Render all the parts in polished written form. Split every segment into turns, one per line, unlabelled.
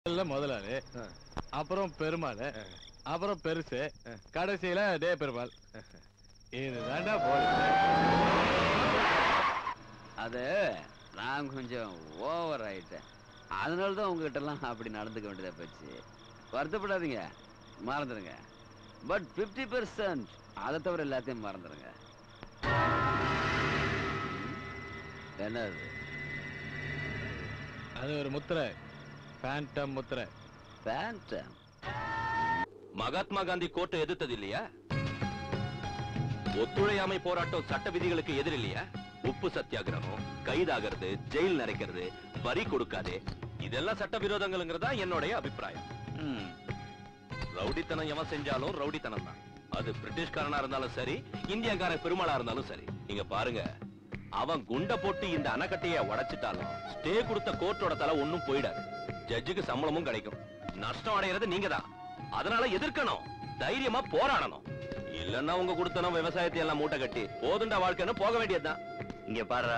முதலாளி, அப்புறம் பெருமாள், அப்புறம் பெருசு, கடைசியில டே பெருமாள். இதுதான்டா போலீஸ்.
அது நான் கொஞ்சம் ஓவர் ஆயிட்டேன். அதனாலதான் உங்ககிட்ட எல்லாம் அப்படி நடந்துக்க வேண்டியதா போச்சு. வருத்தப்படாதீங்க, மறந்துடுங்க. பட் 50% அதை தவிர எல்லாத்தையும் மறந்துடுங்க. என்னது?
அது ஒரு முத்திரை, பேண்டம் முத்திரை.
பேண்டம்?
மகாத்மா காந்தி கோர்ட்டை எதிர்த்தது இல்லையா? ஒத்துழையாமை போராட்டம் சட்ட விதிகளுக்கு எதிர் இல்லையா? உப்பு சத்தியாகிரகம், கைதாகிறது, ஜெயில் நிறைக்கிறது, வரி கொடுக்காதே, இதெல்லாம் சட்ட விரோதங்கள்ங்கிறதா என்னுடைய அபிப்பிராயம். ரவுடித்தனம் எவன் செஞ்சாலும் ரவுடித்தனம் தான். அது பிரிட்டிஷ்காரனா இருந்தாலும் சரி, இந்தியாக்கார பெருமாளா இருந்தாலும் சரி. இங்க பாருங்க, அவன் குண்ட போட்டு இந்த அணைக்கட்டைய உடைச்சிட்டாலும் ஸ்டே கொடுத்த கோர்ட்டோட தலை ஒண்ணும் போயிடாது. ஜட்ஜுக்கு சம்பளமும் கிடைக்கும். நஷ்டம் அடைகிறது நீங்க தான். அதனால எதிர்க்கணும், தைரியமா போராடணும். இல்லன்னா உங்க கொடுத்தனும் விவசாயத்தை எல்லாம் மூட்டை கட்டி போதுண்டா வாழ்க்கைன்னு போக வேண்டியதுதான்.
இங்க பாரு,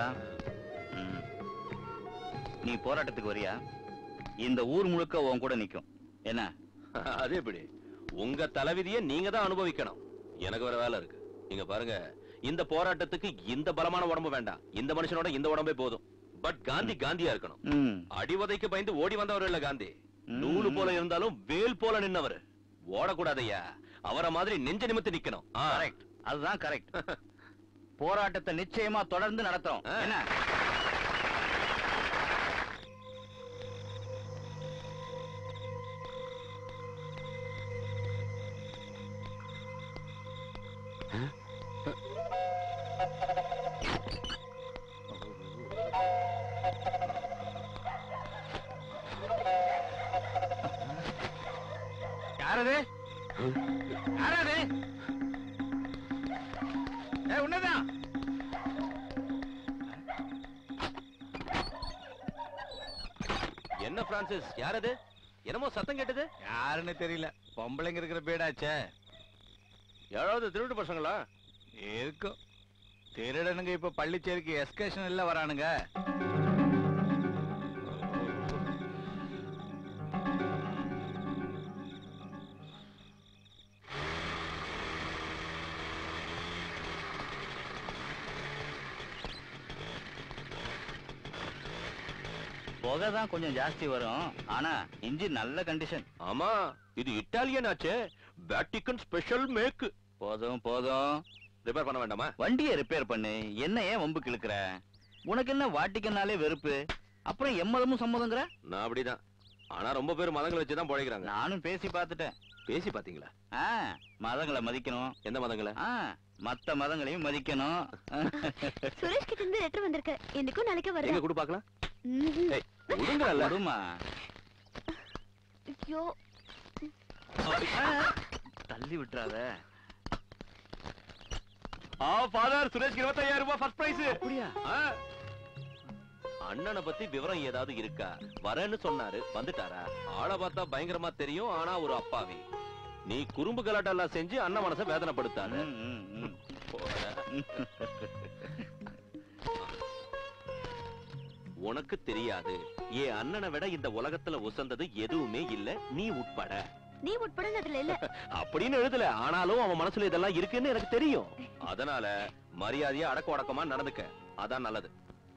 நீ போராட்டத்துக்கு வரியா? இந்த ஊர் முழுக்க உன் கூட நிக்கும். என்ன?
அதே எப்படி? உங்க தலைவிதியை நீங்க தான் அனுபவிக்கணும். எனக்கு வேற வேலை இருக்கு. இங்க பாருங்க, இந்த போராட்டத்துக்கு இந்த பலமான உடம்பு வேண்டாம். இந்த மனுஷனோட இந்த உடம்பே போதும். பட் காந்தி காந்தியா இருக்கணும். அடிவதைக்கு பயந்து ஓடி வந்தவர் இல்ல காந்தி. நூலு போல இருந்தாலும் வேல் போல நின்னவர். ஓடக்கூடாதையா, அவரை மாதிரி நெஞ்ச நிமித்து நிக்கணும்.
அதுதான் கரெக்ட். போராட்டத்தை நிச்சயமா தொடர்ந்து நடத்துறோம். என்ன?
யாரது? யாரது? உன்னதான்.
என்ன பிரான்சிஸ், யாரது? என்னமோ சத்தம் கேட்டது.
யாருன்னு தெரியல. பொம்பளைங்க இருக்கிற பேடாச்சே.
யாராவது திருட்டு பசங்களா
இருக்கும்? திருடனுங்க இப்ப பள்ளிச்சேரிக்கு எஸ்கேஷன் இல்ல வரானுங்க.
புகைதான் கொஞ்சம் ஜாஸ்தி வரும். ஆனா இன்ஜின் நல்ல கண்டிஷன்.
ஆமா, இது இட்டாலியன் ஆச்சே. Vatican special make.
போதும் போதும்,
ரிப்பேர் பண்ண வேண்டாமா?
வண்டியை ரிப்பேர் பண்ணு. என்ன ஏன் வம்புக்கு இழுக்கிற? உனக்கு என்ன வாட்டிக்கனாலே வெறுப்பு, அப்புறம் எம்மதமும் சம்மதங்கிற?
நான் அப்படிதான். ஆனா ரொம்ப பேர் மதங்களை வச்சுதான் பிழைக்கிறாங்க.
நானும் பேசி பார்த்துட்டேன்.
பேசி பாத்தீங்களா?
மதங்களை மதிக்கணும்.
எந்த மதங்களை?
மத்த மதங்களையும் மதிக்கணும்.
சுரேஷ் கிட்ட இருந்து லெட்டர் வந்திருக்கு. இன்னைக்கும் நாளைக்கு வருது.
எங்க கூட பார்க்கலாம். ஒழுங்கல
வருமா?
ஐயோ,
தள்ளி விட்டுறாத.
ஃபாதர், சுரேஷ்க்கு 25,000 ரூபாய் ஃபர்ஸ்ட் பிரைஸ். அப்படியா? அண்ணனை பத்தி விவரம் ஏதாவது இருக்கா? வரேன்னு சொன்னாரு, வந்துட்டாரா? ஆளை பார்த்தா பயங்கரமா தெரியும், ஆனா ஒரு அப்பாவி. நீ குறும்பு கலாட்டெல்லாம் செஞ்சு அண்ணன் மனசை வேதனைப்படுத்தாத. உனக்கு தெரியாது, என் அண்ணனை விட இந்த உலகத்துல உசந்தது எதுவுமே இல்ல, நீ உட்பட.
நீ உட்பட இல்ல
அப்படின்னு எழுதல, ஆனாலும் அவன் மனசுல இதெல்லாம் இருக்குன்னு எனக்கு தெரியும். அதனால மரியாதையா அடக்க உடக்கமா நடந்துக்க, அதான் நல்லது.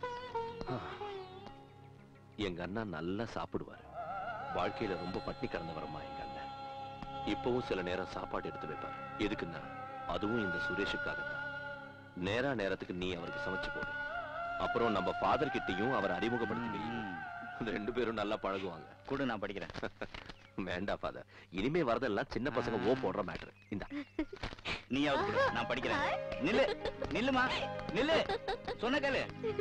எங்க அண்ணா நல்லா சாப்பிடுவாரு. வாழ்க்கையில ரொம்ப பட்டினி கிடந்தவரமா எங்க அண்ணன். இப்பவும் சில நேரம் சாப்பாடு எடுத்து வைப்பார். எதுக்குன்னா அதுவும் இந்த சுரேஷுக்காகத்தான். நேரத்துக்கு நீ அவருக்கு சமைச்சு போடு. அப்புறம் நம்ம ஃபாதர் கிட்டையும் அவர் அறிமுகப்படுத்தி, 2 பேரும் நல்லா பழகுவாங்க.
கூட நான் படிக்கிறேன்.
வேண்டாம் ஃபாதர், இனிமே வரதெல்லாம் சின்ன பசங்க ஓ போடுற மேட்டர். இந்த
நீ நான் படிக்கிறேன். நில்லு நில்லுமா, நில்லு, சொன்ன கேளு.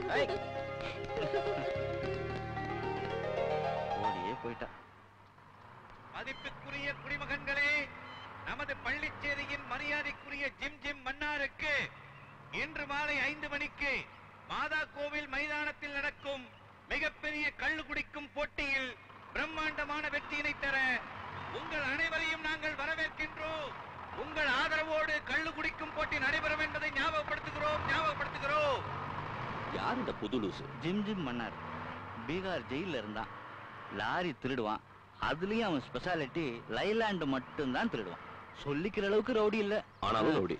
ஓடியே போயிட்டா.
மதிப்புக்குரிய குடிமகன்களே, நமது பள்ளிச்சேரியின் மரியாதைக்குரிய ஜிம் ஜிம் மன்னாருக்கு இன்று மாலை 5 மணிக்கு மாதா கோவில் மைதானத்தில் நடக்கும் மிகப்பெரிய கள்ளு குடிக்கும் போட்டியில் பிரம்மாண்டமான வெற்றியினை தர உங்கள் அனைவரையும் நாங்கள் வரவேற்கின்றோம். உங்கள் ஆதரவோடு கள்ளு குடிக்கும் போட்டி நடைபெறும் என்பதை ஞாபகப்படுத்துகிறோம்.
யார் இந்த புது லூசு?
Jim Jim Mannar Bihar jail இருந்தான். லாரி திருடுவான், அதுலயும் அவன் ஸ்பெஷாலிட்டி லைலாண்ட் மட்டும்தான் திருடுவான். சொல்லிக்கிற அளவுக்கு ரவுடி இல்ல,
ஆனாலும் ரவுடி.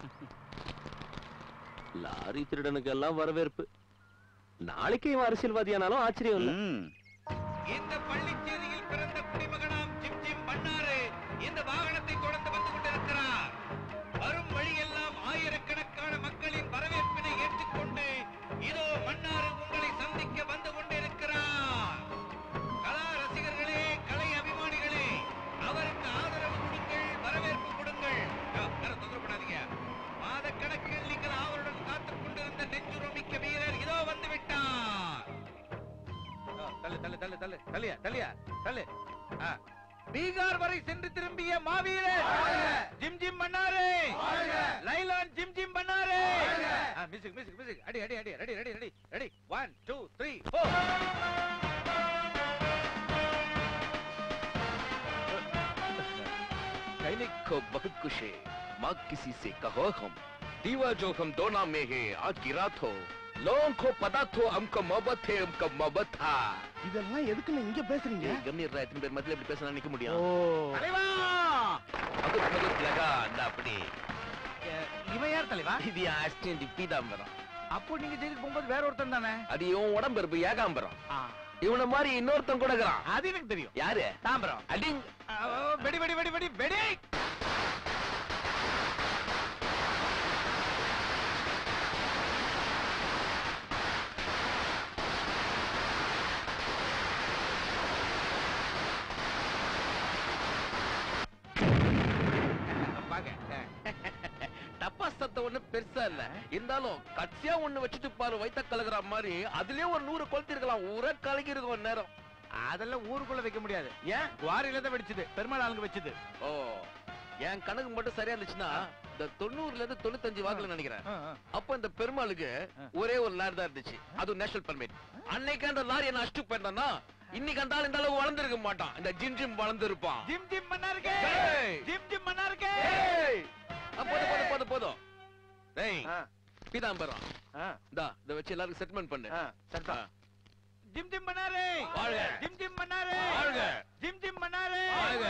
லாரி திருடனுக்கு எல்லாம் வரவேற்பு. நாளைக்கு இவன் அரசியல்வாதியானாலும் ஆச்சரியம் இல்ல.
இந்த பள்ளிச்சேரியில் பிறந்த குடிமகனாம் ஜிம் ஜிம் மன்னாரு இந்த வாகனத்தை தொடர்ந்து வந்து கொண்டிருக்கிறார். வரும் வழியெல்லாம் ஆயிரக்கணக்கான மக்களின் வரவேற்பினை ஏற்றுக்கொண்டு இதோ மன்னாரு உங்களை சந்திக்க வந்து கொண்டிருக்கிறார். கலா ரசிகர்களே, கலை அபிமானிகளே, அவருக்கு ஆதரவு கொடுங்கள், வரவேற்பு கொடுங்கள். தொந்தரப்படாதீங்க. மாதக்கணக்கில் நீங்கள் அவருடன் காத்துக் கொண்டிருந்த நெஞ்சுரமிக்க வீரர் இதோ வந்து விட்டார். தள்ளு தள்ளு தள்ளு தள்ளு தள்ளியா தள்ளியா தள்ளு. பீகார் வரை சென்று திரும்பிய மாவீரர் ஜிம் ஜிம் மன்னாரே, லைலான் ஜிம் ஜிம் மன்னாரே. Music music music. அடி அடி அடி. Ready ready ready ready. 1 2 3 4.
सैनिक को बहुत खुशी माँ किसी से कहो हम दीवा जो हम दोनों में है आज की रात हो लोगों को पता तो हमको मोहब्बत है हमको मोहब्बत था.
இதெல்லாம் எதுக்குன்னு இங்க பேசுறீங்க?
கம்மியர் இத்தனை பேர் மத்தியில எப்படி பேசலாம் நிக்க முடியும்?
தலைவா,
பகுத் பகுத் லகா அந்த அப்படி.
இவன் யார் தலைவா?
இது அசிஸ்டன்ட் பீதாம்பரம்.
அப்போ நீங்க ஜெயிலுக்கு போகும்போது வேற ஒருத்தன் தானே?
அது இவன் உடம்பு இருப்பு ஏகாம்பரம். இவனை மாதிரி இன்னொருத்தன் கூட இருக்கிறான்.
அது எனக்கு தெரியும்.
யாரு?
தாம்பரம்.
அடிங்.
வெடி வெடி வெடி வெடி வெடி.
டப்பா சத்த ஒண்ணு பெருசா இல்ல, இருந்தாலும் கட்சியா ஒண்ணு வச்சுட்டு பாரு வைத்த கலகுற மாதிரி அதுலயே ஒரு 100 கொளுத்தி இருக்கலாம். ஊரே கலகி இருக்கும் நேரம்.
அதெல்லாம் ஊருக்குள்ள வைக்க முடியாது. ஏன்? குவாரியில தான் வெடிச்சது, பெருமாள் ஆளுங்க வச்சது.
ஓ, என் கணக்கு மட்டும் சரியா இருந்துச்சுன்னா இந்த 90ல இருந்து 95 வாக்குல நினைக்கிறேன். அப்ப இந்த பெருமாளுக்கு ஒரே ஒரு லாரி தான் இருந்துச்சு, அது நேஷனல் பர்மிட். அன்னைக்கு அந்த லாரி என்ன அஷ்டு பண்ணா இன்னைக்கு அந்த ஆள் இந்த அளவு வளர்ந்திருக்க மாட்டான். இந்த ஜிம் ஜிம் வளர்ந்திருப்பான்.
ஜிம் ஜிம் மன்னாருக்கே, ஜிம் ஜிம் மன்னாருக்கே.
போதும் போதும் போதும் போதும். டேய் பீதாம்பரம், இத வச்சு எல்லாருக்கும் செட்டில்மென்ட் பண்ணு.
சரிடா. ஜிம் ஜிம் மன்னாரே
வாழ்க.
ஜிம் ஜிம் மன்னாரே
வாழ்க.
ஜிம் ஜிம் மன்னாரே
வாழ்க.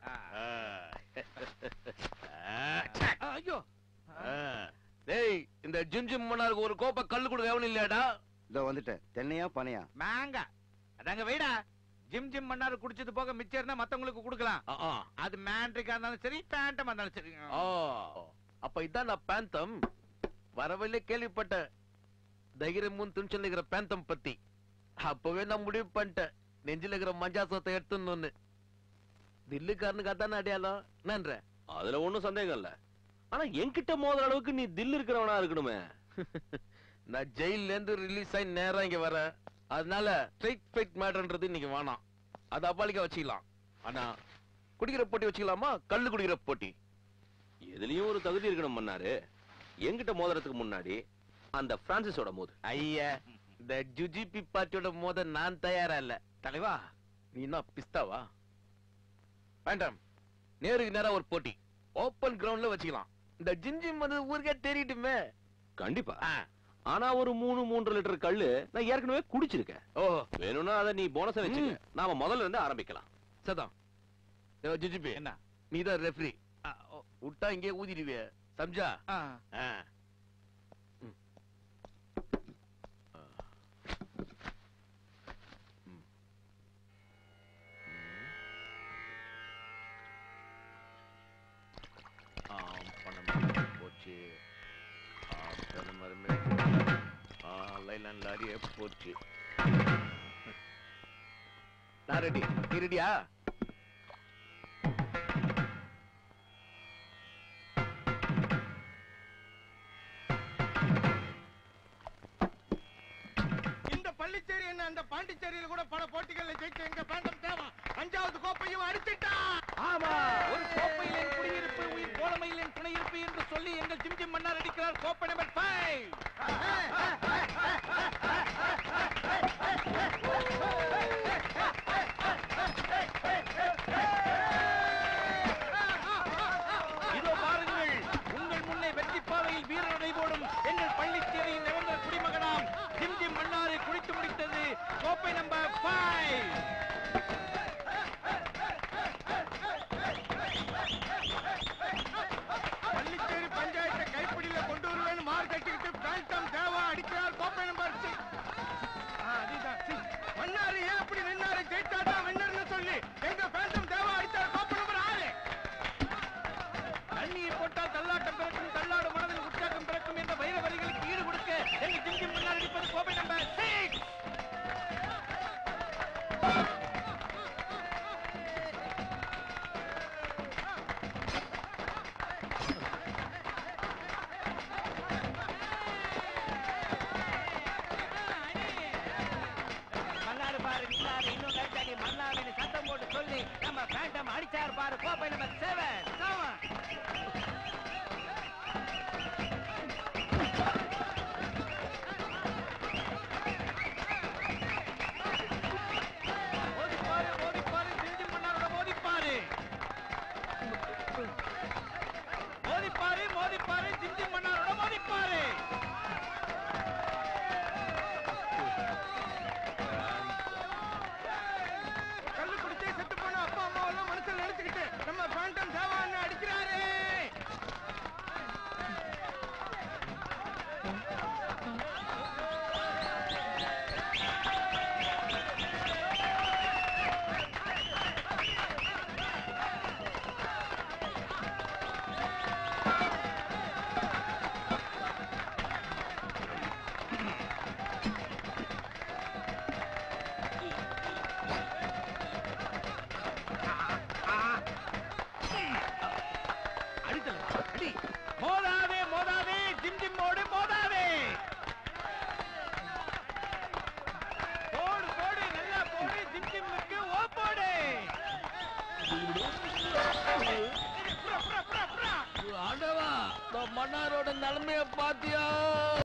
ஐயோ.
டேய் இந்த ஜிம் ஜிம் மன்னாருக்கு ஒரு கோப்பை கல்லு கூட எவனும் இல்லையாடா?
இதோ வந்துட்டேன். தென்னையா பனையா?
மாங்கா. அதாங்க வைடா. ஜிம் ஜிம் மன்னாரு குடிச்சது போக மிச்சம் இருந்தா மத்தவங்களுக்கு கொடுக்கலாம். அது மேண்ட்ரிக்கா இருந்தாலும் சரி, பேண்டமா இருந்தாலும் சரி.
அப்ப இதான் நான் பேந்தம். வரவில்லை கேள்விப்பட்ட தைரியமும் துணிச்சல் இருக்கிற பேந்தம் பத்தி. அப்பவே நான் முடிவு பண்ணிட்டேன், நெஞ்சில இருக்கிற மஞ்சா சத்தை எடுத்துன்னு. தில்லுக்காரனுக்கு அதான அடையாளம் நன்ற.
அதுல ஒண்ணும் சந்தேகம் இல்ல. ஆனா என்கிட்ட மோதுற அளவுக்கு நீ தில் இருக்கிறவனா இருக்கணுமே.
நான் ஜெயில இருந்து ரிலீஸ் ஆகி நேரம் இங்க வர, அதனால ஸ்ட்ரைட் ஃபைட் மேட்டர்ன்றது இன்னைக்கு வேணாம். அது அப்பாலிக்க வச்சுக்கலாம். ஆனா குடிக்கிற போட்டி வச்சுக்கலாமா? கல்லு குடிக்கிற போட்டி.
எதுலயும் ஒரு தகுதி இருக்கணும் மன்னாரு. என்கிட்ட மோதுறதுக்கு முன்னாடி அந்த பிரான்சிஸோட மோது.
ஐயா, இந்த ஜுஜிபி பார்ட்டியோட மோத நான் தயாரா இல்ல.
தலைவா,
நீ என்ன பிஸ்தாவா? வேண்டாம், நேருக்கு நேரா ஒரு போட்டி ஓபன் கிரவுண்ட்ல வச்சுக்கலாம். இந்த ஜிம் வந்து ஊருக்கே தெரியுமே.
கண்டிப்பா. ஆனா ஒரு 3 லிட்டர் கல்லு நான் ஏற்கனவே குடிச்சிருக்கேன்.
ஓ,
வேணும்னா அதை நீ போனஸா வச்சுக்க. நாம முதல்ல இருந்து ஆரம்பிக்கலாம்.
சதம். ஜிஜிபி,
என்ன?
நீதான் ரெஃப்ரி. விட்டா இங்கே ஊதிடுவே, சம்ஜா? போச்சு. லைலான் லாரியே போச்சு. நான் ரெடி. நீ ரெடியா?
இந்த பள்ளிச்சேரி என்ன அந்த பாண்டிச்சேரியில கூட பல போட்டிகள்ல ஜெயிச்ச எங்க பேண்டம் தேவா 5வது கோப்பையும் அடிச்சிட்டா. ஆமா, ஒரு கோப்பையிலின் குடியிருப்பு உயிர் போலமையிலின் துணையிருப்பு என்று சொல்லி எங்கள் ஜிம் ஜிம் மன்னார் அடிக்கிறார் கோப்பை நம்பர் 5. இதோ பாருங்கள், உங்கள் முன்னே வெற்றி பாதையில் வீரநடை போடும் எங்கள் பள்ளிச்சேரியின் நிரந்தர குடிமகனாம் ஜிம் ஜிம் மன்னாரை குடித்து முடித்தது கோப்பை நம்பர் 5. சேர் பாரு கோப்பை நம்பர் 7 மோதிப்பாரு ஜிம்ஜிம் மன்னாரோட மோதிப்பாரு கல்லு குடிச்சே செத்து போன அப்பா அம்மா எல்லாம் மனசுல நினைச்சுக்கிட்டு நம்ம பேண்டம் தேவான்னு அடிக்கிறாரு மோதாதே மோதாதே ஜிம் ஜிம்மோடு மோதாதே போடு போடு நல்லா போடு ஜிம் ஜிம்முக்கு ஓ போடு
ஆண்டவா மன்னாரோட நிலைமைய பாத்தியா